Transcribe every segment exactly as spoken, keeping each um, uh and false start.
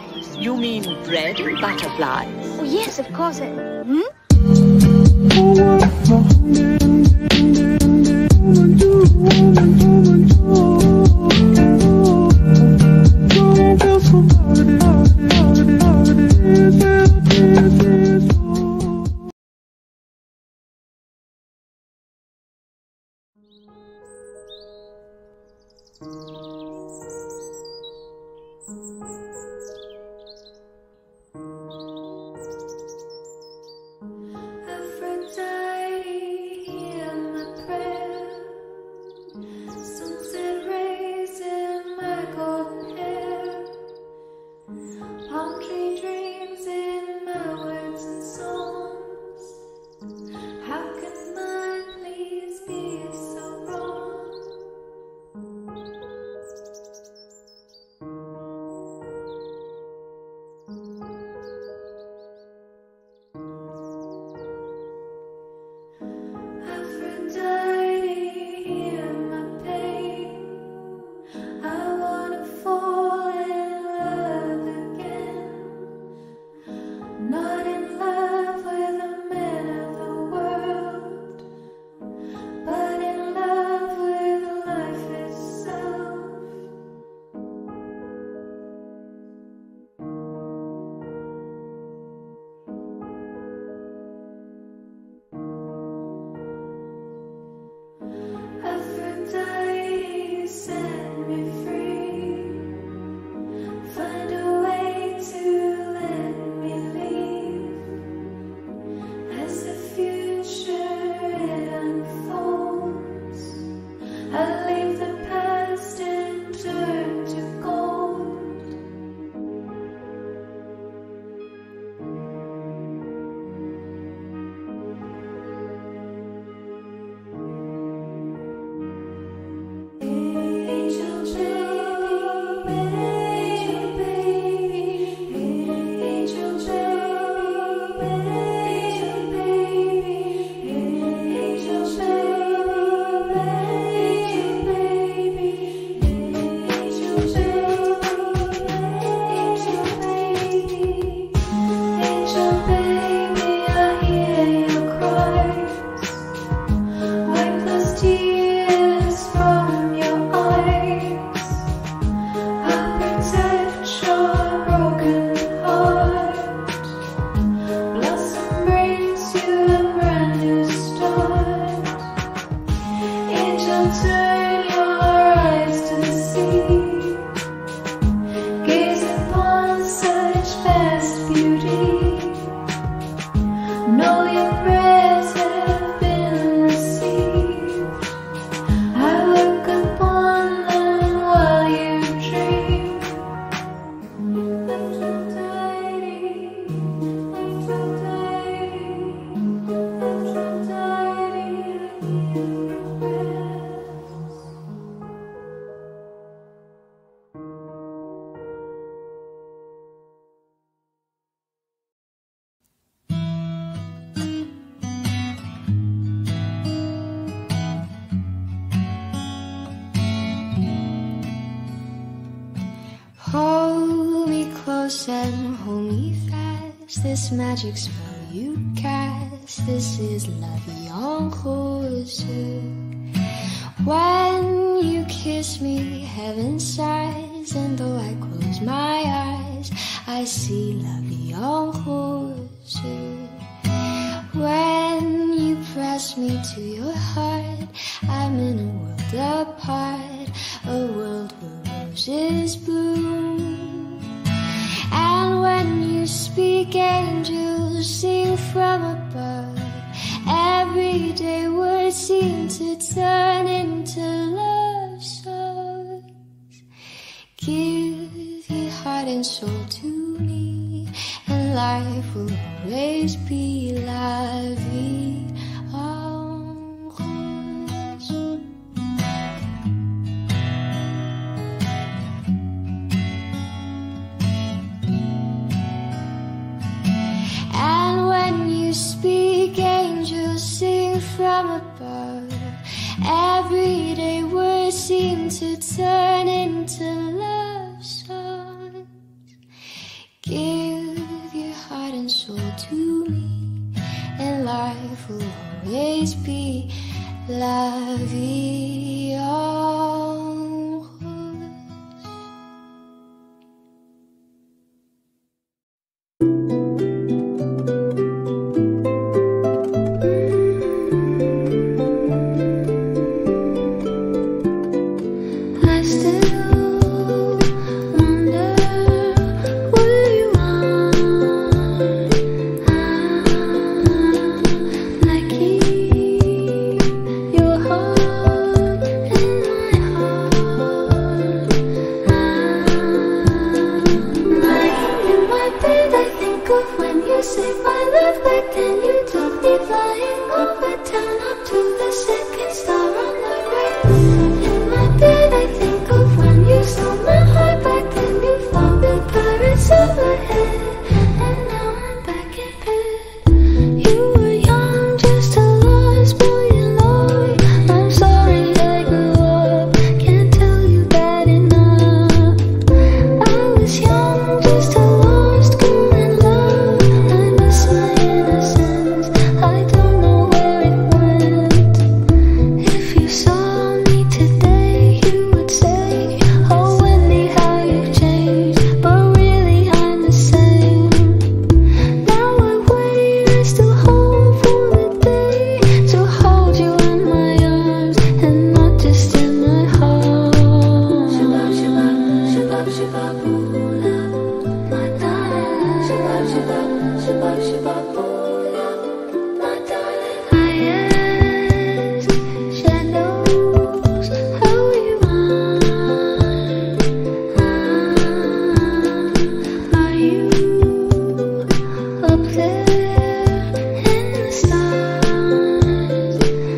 Butterflies? You mean bread butterflies? Oh, yes, of course. It, hmm? And hold me fast. This magic spell you cast, this is la vie en rose. When you kiss me, heaven sighs, and though I close my eyes, I see la vie en rose. When you press me to your heart, I'm in a world apart, a world where roses bloom. And when you speak, angels sing from above. Everyday words seem to turn into love songs. Give your heart and soul to me, and life will always be la vie en rose. And when you speak, angels sing from above. Everyday words seem to turn into love songs. Give your heart and soul to me, and life will always be la vie en rose. I still wonder what you want. I keep your heart in my heart. Lying in my bed, I think of when you saved my life back then. You took me flying over town up to the second star on the right. In my bed, I think of when you stole my heart back then. You found the pirates overhead, and now I'm back in bed. You were young, just a lost boy in love. I'm sorry I grew up, can't tell you that enough. I was young, just a lost girl in love. I miss my innocence, I don't know where it went. If you saw me today, you would say, oh Wendy, how you've changed, but really I'm the same. Now I wait, I still hope for the day to hold you in my arms and not just in my heart. Shabab, shabab, shabab, shabab, ooh, love, my darling. Shabab, shabab, shabab, shabab, ooh, love, my darling. I ask shadows how you are. Are you up there in the stars?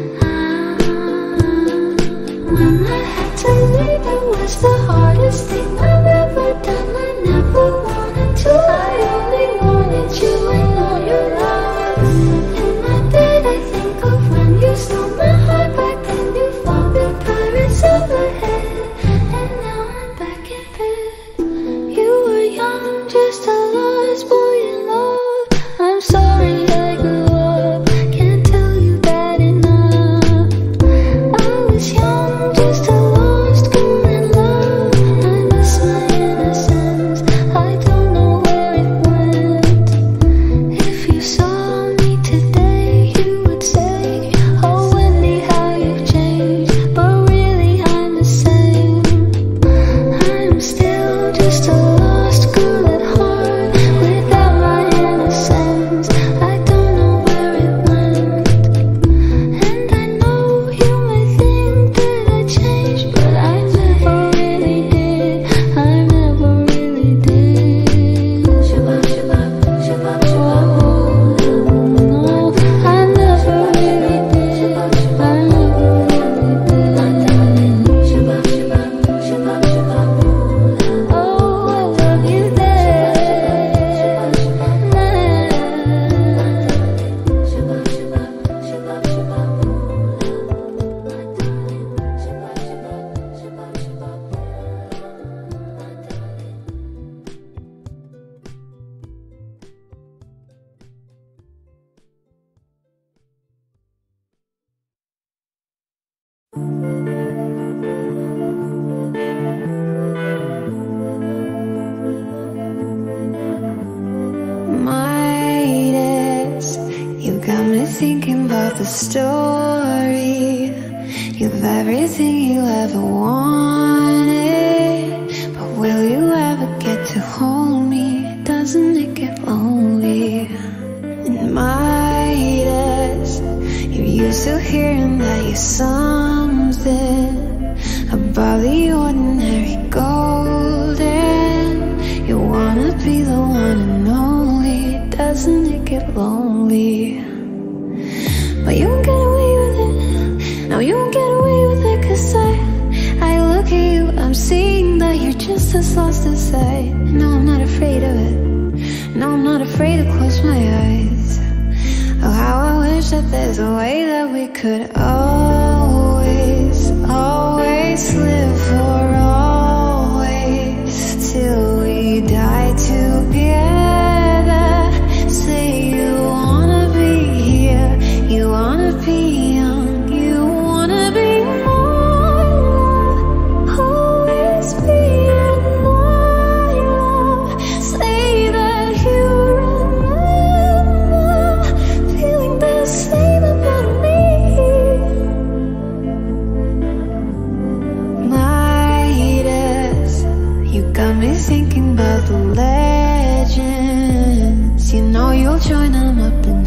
When I had to leave, it was the hardest thing I've ever done. I never wanted to, I only wanted you and all your love. In my bed, I think of when you stole my heart back then. You found the pirates overhead, and now I'm back in bed. You were young, just a lost boy in love. I'm sorry I grew up, can't tell you that enough. I was young, just a lost girl in love. I miss my innocence, I don't know where it went. If you saw me today, you would say, oh Wendy, how you've changed, but really I'm the same. I'm still just a lost girl at heart, without my innocence, I don't know where it went. And I know you may think that I changed, but I never really did, I never really did. Shabab, shabab, shabab, shabab, no, I never really did, I never really did. Shabab, shabab, shabab, shabab, oh, I love you there. Shabab, shabab, shabab, shabab, shabab, Midas, you got me thinking about the story. You've everything you ever wanted, but will you ever get to hold me? Doesn't it get lonely? And Midas, you're used to hearing that you're something above the ordinary golden. You wanna be the one and only. Doesn't it get lonely? But you won't get away with it. No, you won't get away with it, 'cause I, I look at you, I'm seeing that you're just as lost as I. No, I'm not afraid of it. No, I'm not afraid to close my eyes. Oh, how I wish that there's a way that we could always, always live for always, till we die together. thinking about the legends. You know you'll join them up in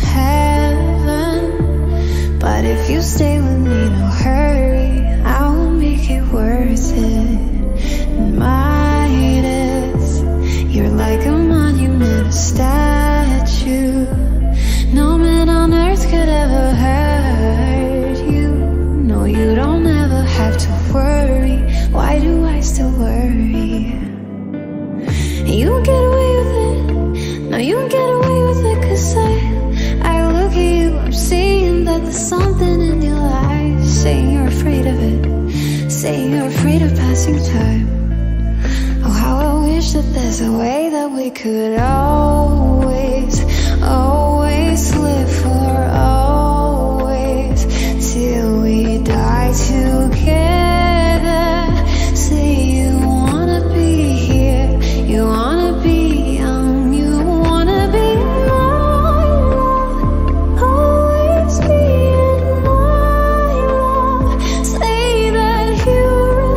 heaven. But if you stay with me, no hurry, I will make it worth it. And Midas, you're like a monument, a statue. No man on earth could ever hurt you. No, you don't ever have to worry. Why do I still worry? You get away with it. No, you get away with it. Cause I, I look at you, I'm seeing that there's something in your eyes. Saying you're afraid of it, saying you're afraid of passing time. Oh, how I wish that there's a way that we could always, always live for always, till we die together. Say you wanna be here, you wanna be young, you wanna be my love, always be in my love. Say that you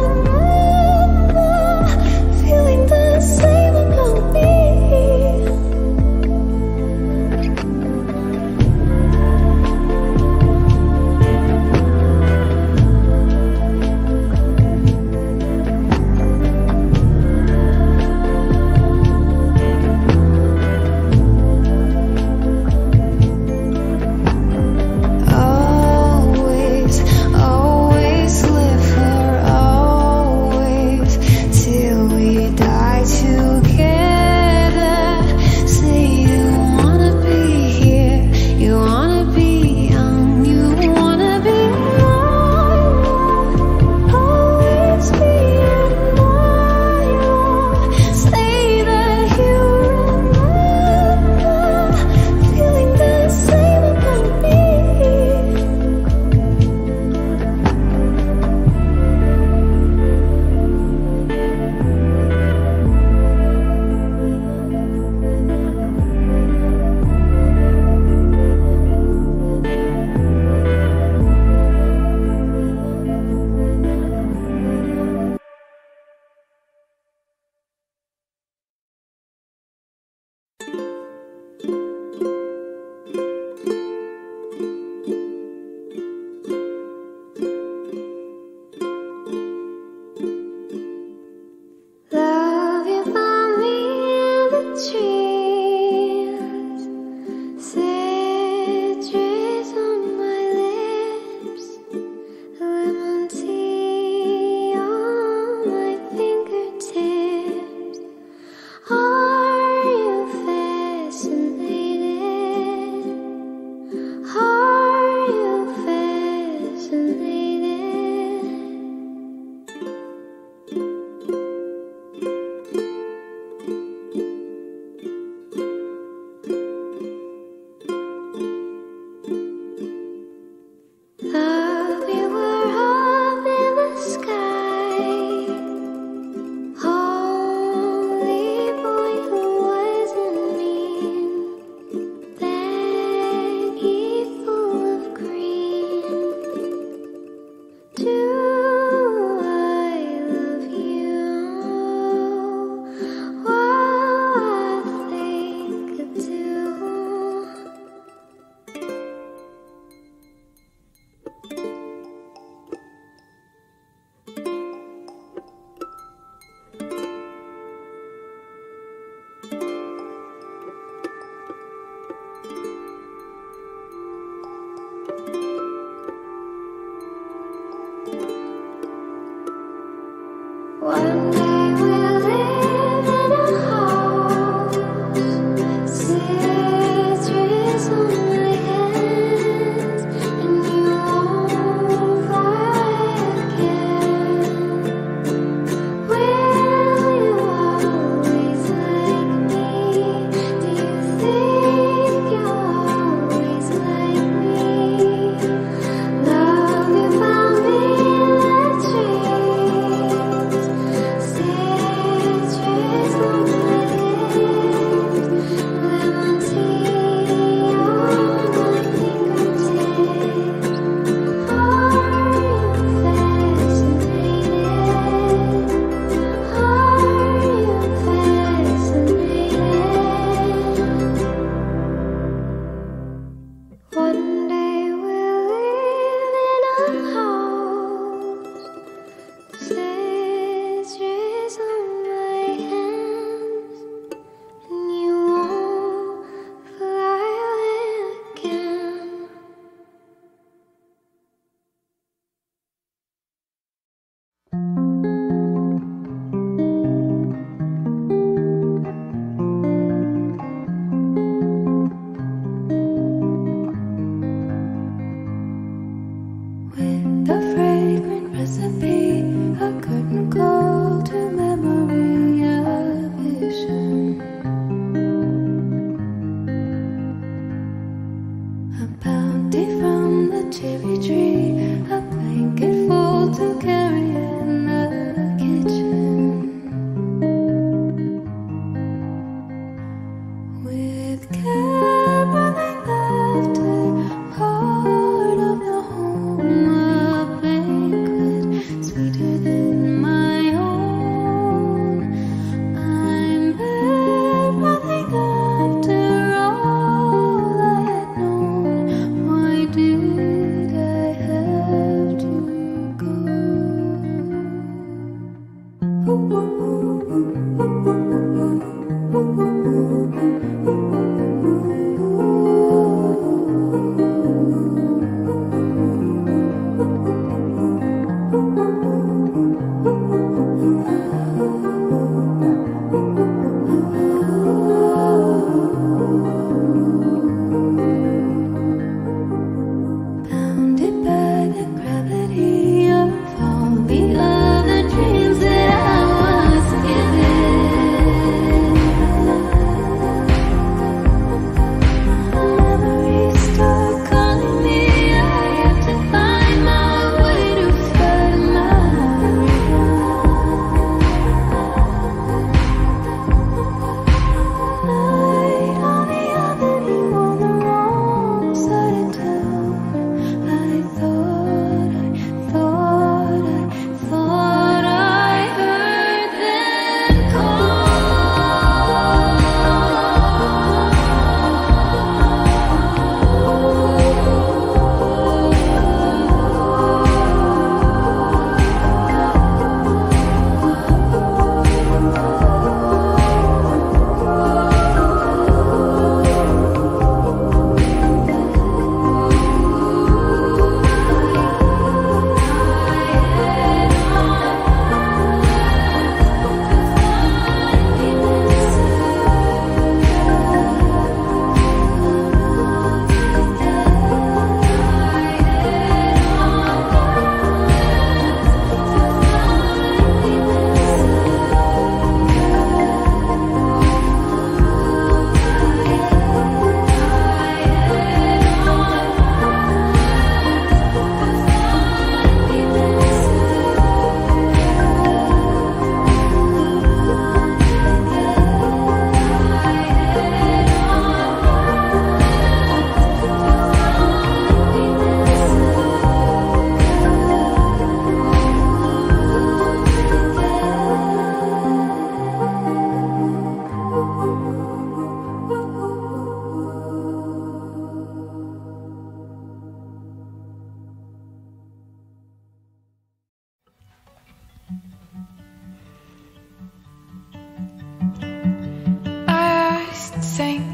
remember feeling the same about me.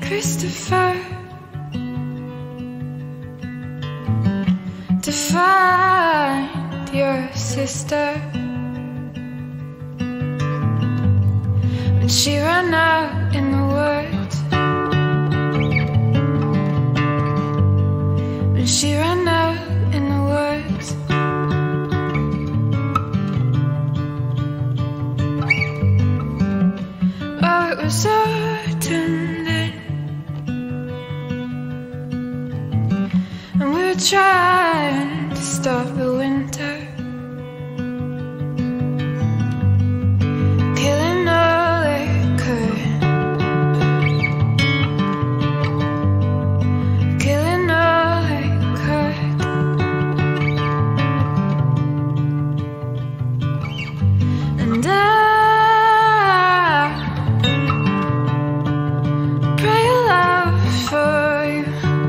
Christopher, to find your sister when she ran out in the woods, when she ran out in the woods. Oh, it was autumn then, and we were trying to stop the winter, killing all it could, killing all it could. And I pray aloud for you,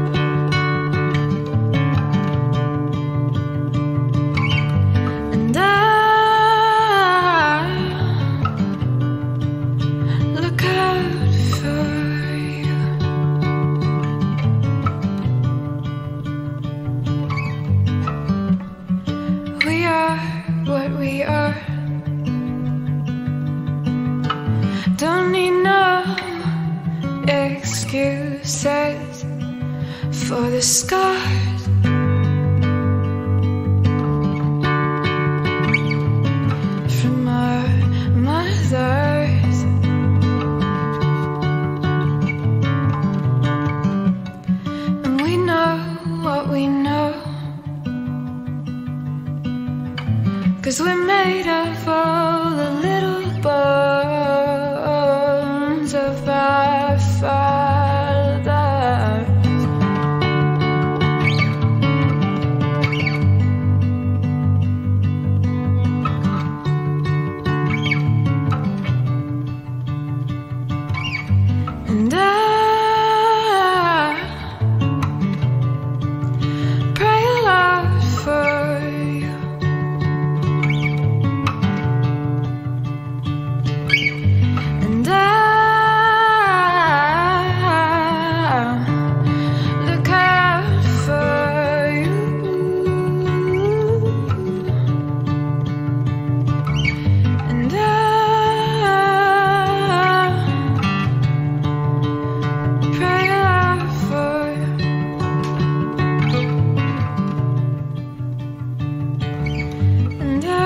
and I look out for you. We are what we are. Don't need no excuses for the scars from our mothers. And we know what we know, 'cause we're made of all the little bones of our fathers. And I pray aloud for you, and I look out for you, and I pray aloud for you, and I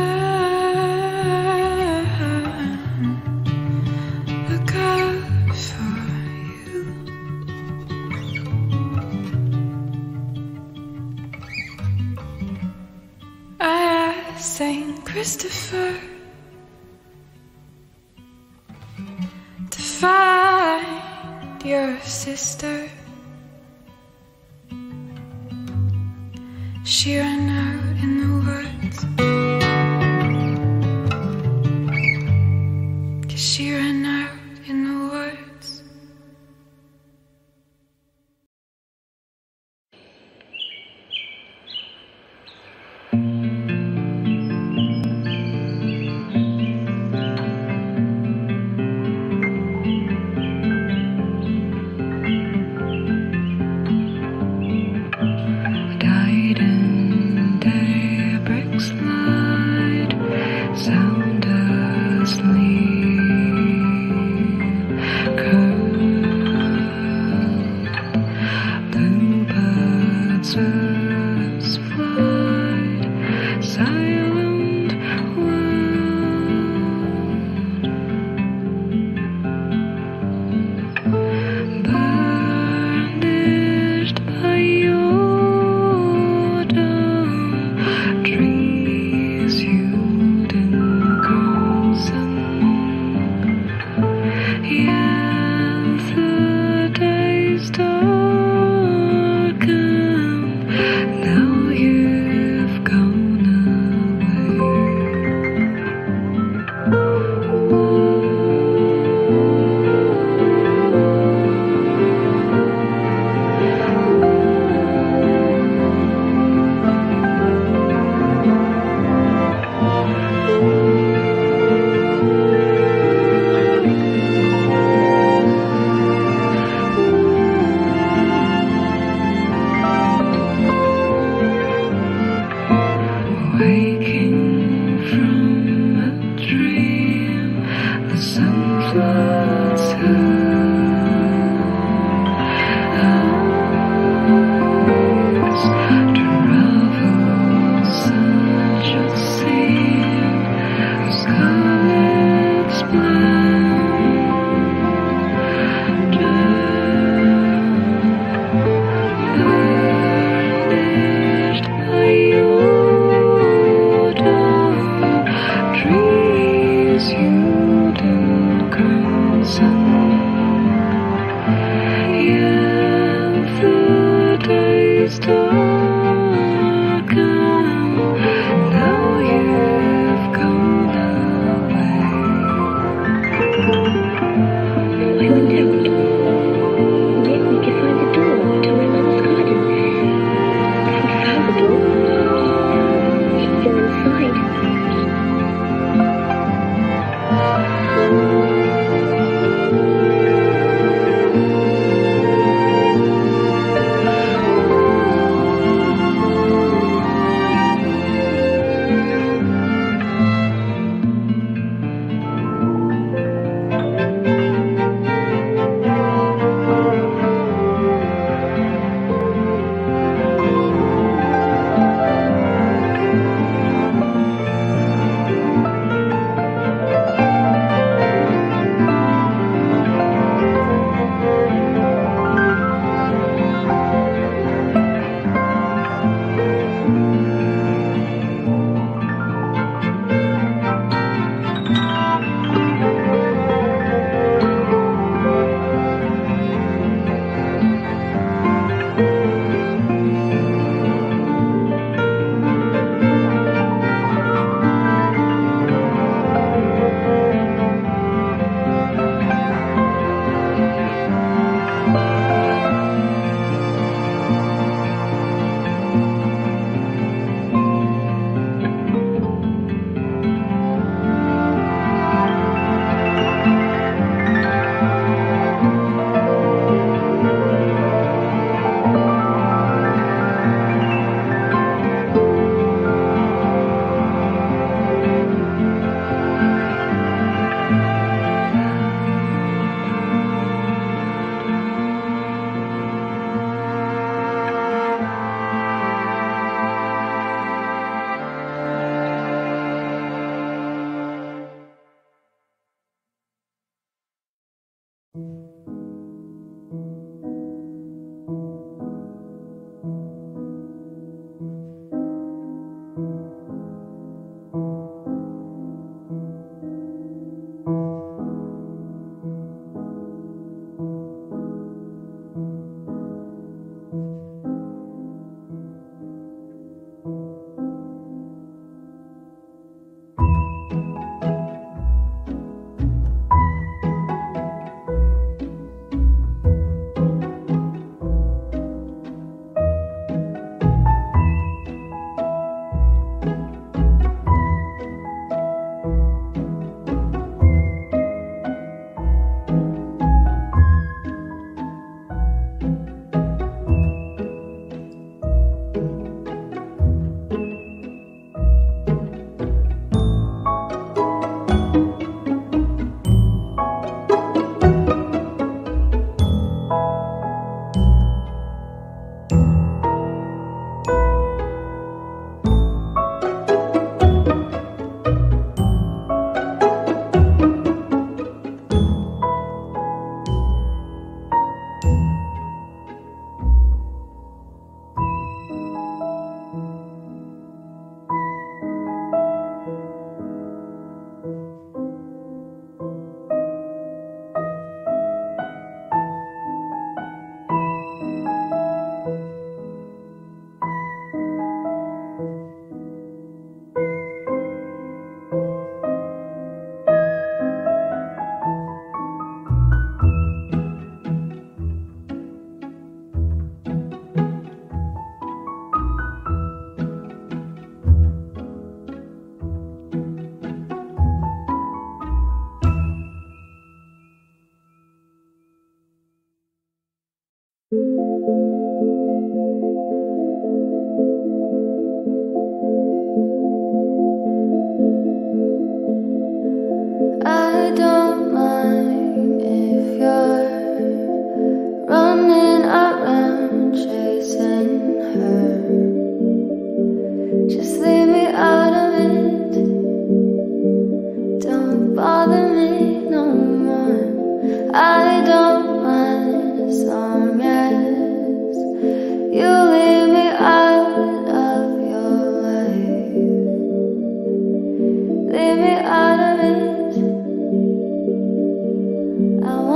look out for you. I asked Saint Christopher to find your sister. She ran out in the woods, 'cause she ran out in the woods. Died in daybreak. sun. Yeah, the days darken, now you've gone away. I went out. Maybe we could find the door to my mother's garden. If we found the door, we can go inside.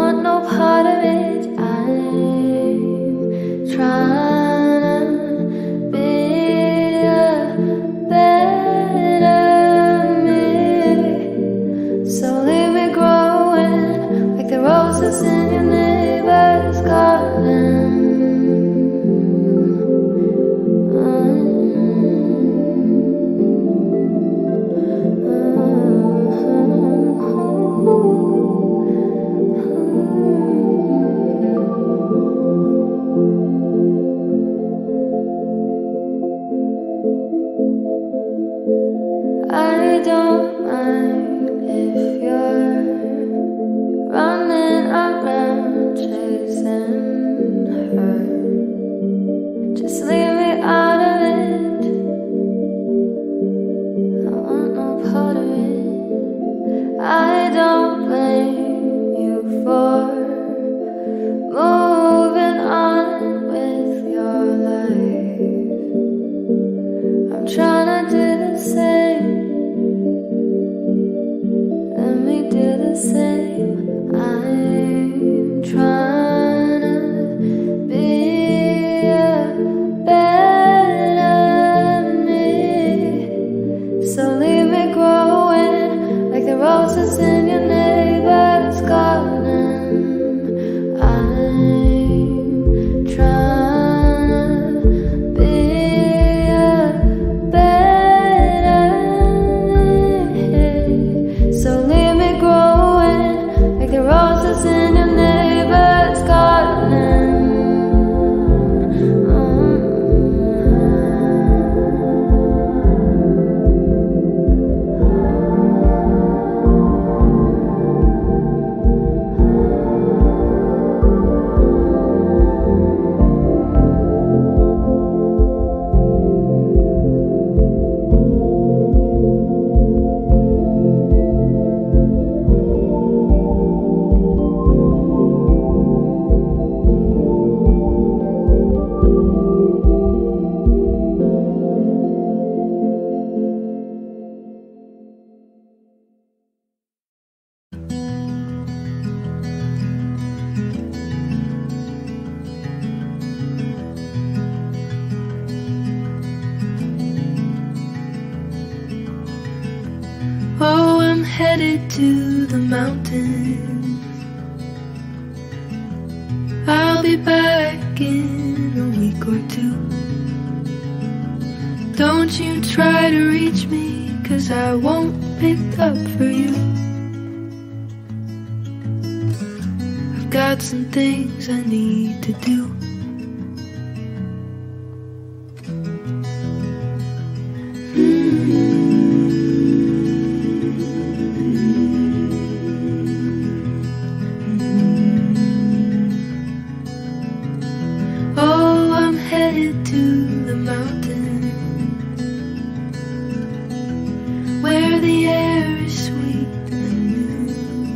want no part of it. I'm trying to be a better me. So leave me growing like the roses in your neighbor's garden. I don't mind if you're running around chasing her. Just leave me out of it. I want no part of it. I don't blame you for moving on with your life. I'm trying to do the same. Let me do the same. I'm trying to be a better me. So leave me growing like the roses in your neighbor's garden. I'm trying to be a better me. So leave me growing like the roses in your neighbor's garden. Oh, I'm headed to the mountains. I'll be back in a week or two. Don't you try to reach me, 'cause I won't pick up for you. I've got some things I need to do. Oh, I'm headed to the mountain, where the air is sweet and new.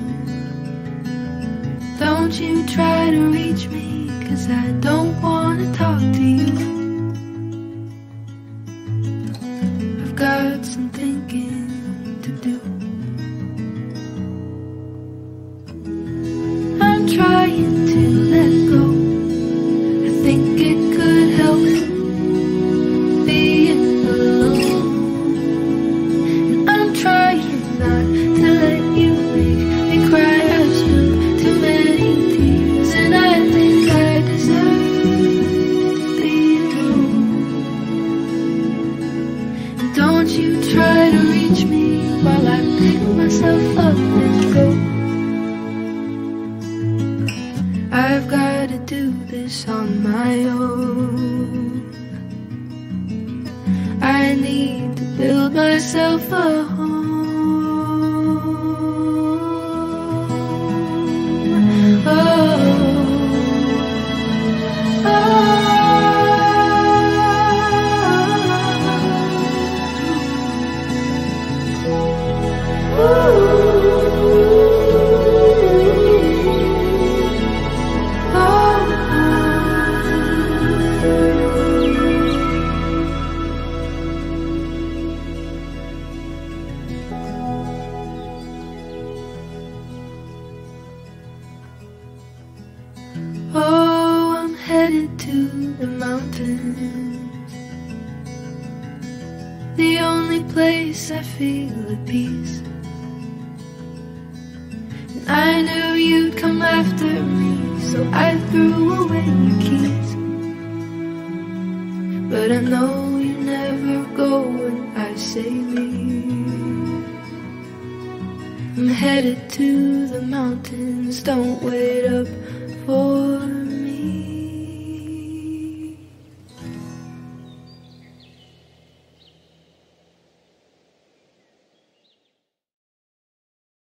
Don't you try to reach me, 'cause I don't want to talk to you. I've got some thinking to do. I'm trying to let go. I think it could help being alone. And I'm trying not to let you make me cry. I've spilled too many tears, and I think I deserve to be alone. And don't you try to reach me while I pick myself up and go. I've got to do this on my own. I need to build myself a home. Oh, oh, ooh. Oh, I'm headed to the mountains, the only place I feel at peace. And I knew you'd come after me, so I threw away your keys. But I know you never go when I say leave. I'm headed to the mountains, don't wait up for